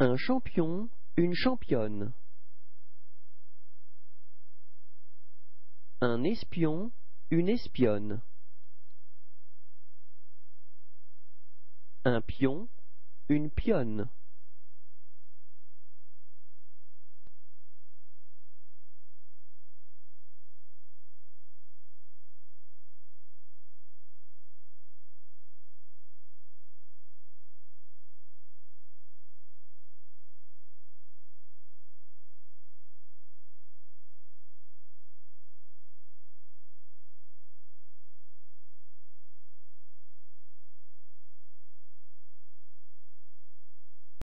Un champion, une championne. Un espion, une espionne. Un pion, une pionne.